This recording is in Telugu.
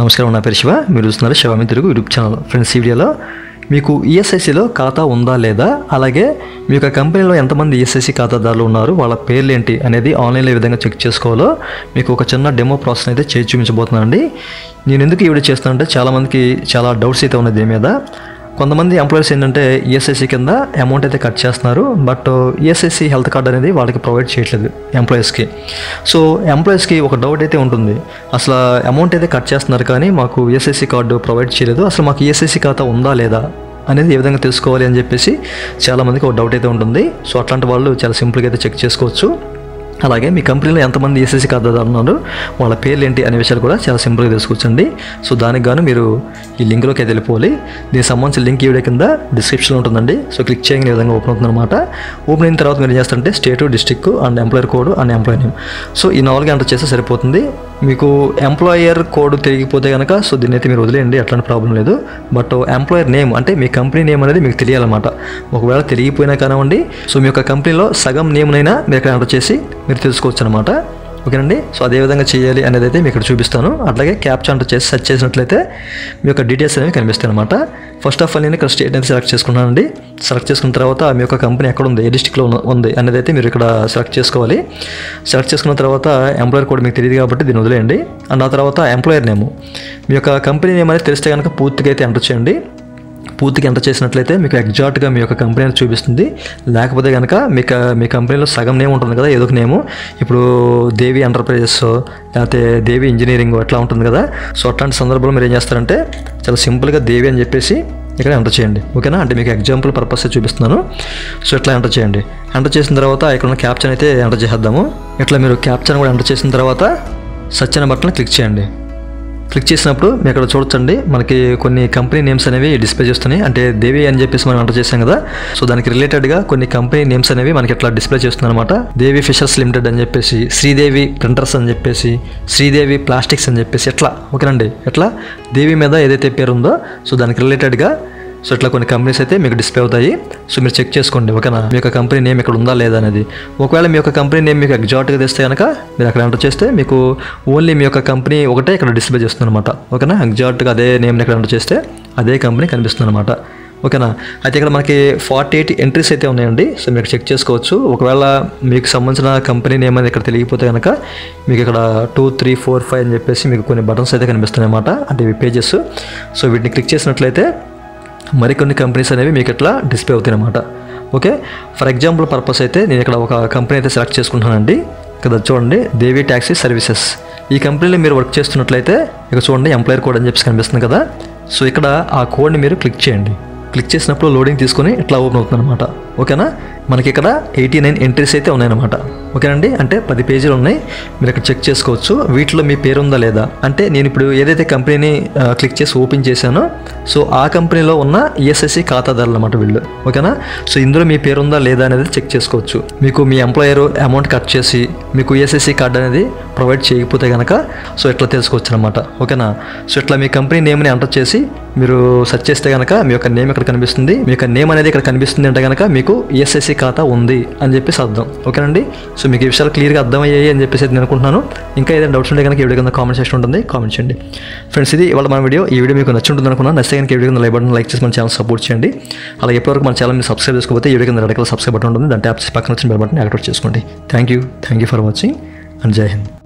నమస్కారం, నా పేరు శివ. మీరు చూస్తున్నారు శివామిన్ తెలుగు యూట్యూబ్ ఛానల్. ఫ్రెండ్స్, ఈ వీడియోలో మీకు ఈఎస్ఐసిలో ఖాతా ఉందా లేదా, అలాగే మీ యొక్క కంపెనీలో ఎంతమంది ఈఎస్ఐసి ఖాతాదారులు ఉన్నారు, వాళ్ళ పేర్లు ఏంటి అనేది ఆన్లైన్లో ఏ విధంగా చెక్ చేసుకోవాలో మీకు ఒక చిన్న డెమో ప్రాసెస్ అయితే చేసి చూపించబోతున్నానండి. నేను ఎందుకు ఈ వీడియో చేస్తానంటే చాలామందికి చాలా డౌట్స్ అయితే ఉన్నాయి దీని మీద. కొంతమంది ఎంప్లాయర్స్ ఏంటంటే ఈఎస్ఐసి కింద అమౌంట్ అయితే కట్ చేస్తున్నారు, బట్ ఈఎస్ఐసి హెల్త్ కార్డ్ అనేది వాళ్ళకి ప్రొవైడ్ చేయట్లేదు ఎంప్లాయర్స్కి. సో ఎంప్లాయర్స్కి ఒక డౌట్ అయితే ఉంటుంది, అసలు అమౌంట్ అయితే కట్ చేస్తున్నారు కానీ మాకు ఈఎస్ఐసి కార్డు ప్రొవైడ్ చేయలేదు, అసలు మాకు ఈఎస్ఐసి ఖాతా ఉందా లేదా అనేది ఏ విధంగా తెలుసుకోవాలి అని చెప్పేసి చాలామందికి ఒక డౌట్ అయితే ఉంటుంది. సో అట్లాంటి వాళ్ళు చాలా సింపుల్గా అయితే చెక్ చేసుకోవచ్చు. అలాగే మీ కంపెనీలో ఎంతమంది ఈఎస్ఐసి ఖాతాదారులు ఉన్నారు, వాళ్ళ పేర్లు ఏంటి అనే విషయాలు కూడా చాలా సింపుల్గా తెలుసుకోవచ్చండి. సో దానికి గాను మీరు ఈ లింక్లోకి అయితే వెళ్ళిపోవాలి. దీనికి సంబంధించిన లింక్ ఈ వీడియో కింద డిస్క్రిప్షన్లో ఉంటుందండి. సో క్లిక్ చేయని విధంగా ఓపెన్ అవుతుంది అనమాట. ఓపెన్ అయిన తర్వాత మీరు ఏం చేస్తారంటే state, district and employer code and employer name. So ఈ 4 ఎంటర్ చేస్తే సరిపోతుంది. మీకు ఎంప్లాయర్ కోడ్ తిరిగిపోతే కనుక సో దీన్ని అయితే మీరు వదిలేయండి, అట్లాంటి ప్రాబ్లం లేదు. బట్ ఎంప్లాయర్ నేమ్ అంటే మీ కంపెనీ నేమ్ అనేది మీకు తెలియాలన్నమాట. ఒకవేళ తిరిగిపోయినా కానివ్వండి, సో మీ యొక్క కంపెనీలో సగం నేమ్నైనా మీరు ఇక్కడ ఎంటర్ చేసి మీరు తెలుసుకోవచ్చు అనమాట. ఓకేనండి. సో అదే విధంగా చేయాలి అనేది అయితే మీకు ఇక్కడ చూపిస్తాను. అట్లాగే క్యాప్చా ఎంటర్ చేసి సెర్చ్ చేసినట్లయితే మీ యొక్క డీటెయిల్స్ అనేవి కనిపిస్తాయి అనమాట. ఫస్ట్ ఆఫ్ ఆల్ నేను ఇక్కడ స్టేట్ అయితే సెలెక్ట్ చేసుకున్నానండి. సెలెక్ట్ చేసుకున్న తర్వాత మీ యొక్క కంపెనీ ఎక్కడ ఉంది, ఏ డిస్ట్రిక్ట్లో ఉంది అనేది అయితే మీరు ఇక్కడ సెలెక్ట్ చేసుకోవాలి. సెలెక్ట్ చేసుకున్న తర్వాత ఎంప్లాయర్ కోడ్ మీకు తెలియదు కాబట్టి దీన్ని వదిలేయండి. అండ్ ఆ తర్వాత ఎంప్లాయర్ నేమ్, మీ యొక్క కంపెనీ నేమ్ అనేది తెలిస్తే కనుక పూర్తిగా అయితే ఎంటర్ చేయండి. పూర్తిగా ఎంటర్ చేసినట్లయితే మీకు ఎగ్జాక్ట్గా మీ యొక్క కంపెనీ అనేది చూపిస్తుంది. లేకపోతే కనుక మీ కంపెనీలో సగం నేమ్ ఉంటుంది కదా, ఏదో ఒక నేము. ఇప్పుడు దేవి ఎంటర్ప్రైజెస్ లేకపోతే దేవి ఇంజనీరింగ్ అట్లా ఉంటుంది కదా. సో అట్లాంటి సందర్భంలో మీరు ఏం చేస్తారంటే చాలా సింపుల్గా దేవి అని చెప్పేసి ఇక్కడ ఎంటర్ చేయండి. ఓకేనా, అంటే మీకు ఎగ్జాంపుల్ పర్పస్ చూపిస్తున్నాను. సో ఇట్లా ఎంటర్ చేయండి. ఎంటర్ చేసిన తర్వాత ఇక్కడ ఉన్న క్యాప్చన్ అయితే ఎంటర్ చేసేద్దాము. ఇట్లా మీరు క్యాప్చన్ కూడా ఎంటర్ చేసిన తర్వాత సెర్చ్ అనే బటన్ క్లిక్ చేయండి. క్లిక్ చేసినప్పుడు మీరు ఇక్కడ చూడొచ్చండి, మనకి కొన్ని కంపెనీ నేమ్స్ అనేవి డిస్ప్లే చేస్తున్నాయి. అంటే దేవి అని చెప్పేసి మనం ఎంటర్ చేసాం కదా, సో దానికి రిలేటెడ్గా కొన్ని కంపెనీ నేమ్స్ అనేవి మనకి ఇట్లా డిస్ప్లే చేస్తుంది అనమాట. దేవి ఫిషర్స్ లిమిటెడ్ అని చెప్పేసి, శ్రీదేవి ప్రింటర్స్ అని చెప్పేసి, శ్రీదేవి ప్లాస్టిక్స్ అని చెప్పేసి ఎట్లా. ఓకేనండి, ఎట్లా దేవి మీద ఏదైతే పేరు ఉందో సో దానికి రిలేటెడ్గా సో ఇట్లా కొన్ని కంపెనీస్ అయితే మీకు డిస్ప్లే అవుతాయి. సో మీరు చెక్ చేసుకోండి. ఓకేనా, మీ యొక్క కంపెనీ నేమ్ ఇక్కడ ఉందా లేదా అనేది. ఒకవేళ మీ యొక్క కంపెనీ నేమ్ మీకు ఎగ్జాక్ట్గా తెస్తే కనుక మీరు అక్కడ ఎంటర్ చేస్తే మీకు ఓన్లీ మీ యొక్క కంపెనీ ఒకటే ఇక్కడ డిస్ప్లే చేస్తుంది అనమాట. ఓకేనా, ఎగ్జాక్ట్గా అదే నేమ్ని ఇక్కడ ఎంటర్ చేస్తే అదే కంపెనీ కనిపిస్తుంది అనమాట. ఓకేనా, అయితే ఇక్కడ మనకి 48 ఎంట్రీస్ అయితే ఉన్నాయండి. సో మీరు చెక్ చేసుకోవచ్చు. ఒకవేళ మీకు సంబంధించిన కంపెనీ నేమ్ అనేది ఇక్కడ తెలియకపోతే కనుక మీకు ఇక్కడ 2, 3, 4, 5 అని చెప్పేసి మీకు కొన్ని బటన్స్ అయితే కనిపిస్తున్నాయి అనమాట. అంటే ఇవి పేజెస్. సో వీటిని క్లిక్ చేసినట్లయితే మరికొన్ని కంపెనీస్ అనేవి మీకు ఇట్లా డిస్ప్లే అవుతాయి అన్నమాట. ఓకే, ఫర్ ఎగ్జాంపుల్ పర్పస్ అయితే నేను ఇక్కడ ఒక కంపెనీ అయితే సెలెక్ట్ చేసుకుంటున్నానండి. ఇక్కడ చూడండి, దేవి ట్యాక్సీ సర్వీసెస్. ఈ కంపెనీలో మీరు వర్క్ చేస్తున్నట్లయితే ఇక్కడ చూడండి ఎంప్లాయర్ కోడ్ అని చెప్పేసి కనిపిస్తుంది కదా. సో ఇక్కడ ఆ కోడ్ని మీరు క్లిక్ చేయండి. క్లిక్ చేసినప్పుడు లోడింగ్ తీసుకొని ఇట్లా ఓపెన్ అవుతుంది అనమాట. ఓకేనా, మనకి ఇక్కడ 89 ఎంట్రీస్ అయితే ఉన్నాయన్నమాట. ఓకేనండి, అంటే 10 పేజీలు ఉన్నాయి. మీరు ఇక్కడ చెక్ చేసుకోవచ్చు. వీటిలో మీ పేరు ఉందా లేదా, అంటే నేను ఇప్పుడు ఏదైతే కంపెనీని క్లిక్ చేసి ఓపెన్ చేశానో సో ఆ కంపెనీలో ఉన్న ఈఎస్ఐసి ఖాతాదారులు అన్నమాట వీళ్ళు. ఓకేనా, సో ఇందులో మీ పేరు ఉందా లేదా అనేది చెక్ చేసుకోవచ్చు. మీకు మీ ఎంప్లాయర్ అమౌంట్ కట్ చేసి మీకు ఈఎస్ఐసి కార్డు అనేది ప్రొవైడ్ చేయకపోతే కనుక సో ఇట్లా తెలుసుకోవచ్చు అనమాట. ఓకేనా, సో ఇట్లా మీ కంపెనీ నేమ్ని ఎంటర్ చేసి మీరు సెర్చ్ చేస్తే కనుక మీ యొక్క నేమ్ ఇక్కడ కనిపిస్తుంది. మీ యొక్క నేమ్ అనేది ఇక్కడ కనిపిస్తుంది అంటే కనుక మీకు ఈఎస్ఐసి ఖాతా ఉంది అని చెప్పేసి అర్థం. ఓకేనండి, సో మీకు ఈ విషయాలు క్లియర్గా అర్థమయ్యాయి అని చెప్పేసి నేను అనుకుంటున్నాను. ఇంకా ఏదైనా డౌట్స్ ఉంటే కనుక ఈ వీడియో కింద కామెంట్ సెక్షన్ ఉంటుంది, కామెంట్ చేయండి. ఫ్రెండ్స్, ఇది ఇవాళ మన వీడియో. ఈ వీడియో మీకు నచ్చుంటుంది అనుకున్నాను. నచ్చితే కనుక ఈ వీడియో కింద లైక్ బటన్ లైక్ చేసి మన ఛానల్ సపోర్ట్ చేయండి. అలాగే ఎప్పటివరకు మన ఛానల్ మీరు సబ్స్క్రైబ్ చేసుకోకపోతే ఈ వీడియో కింద రెడ్ కలర్ సబ్స్క్రైబ్ బటన్ ఉంటుంది, దాన్ని ట్యాప్ చేసి పక్కన వచ్చిన బెల్ బటన్ యాక్టివేట్ చేసుకోండి. Thank you for watching and Jai Hind.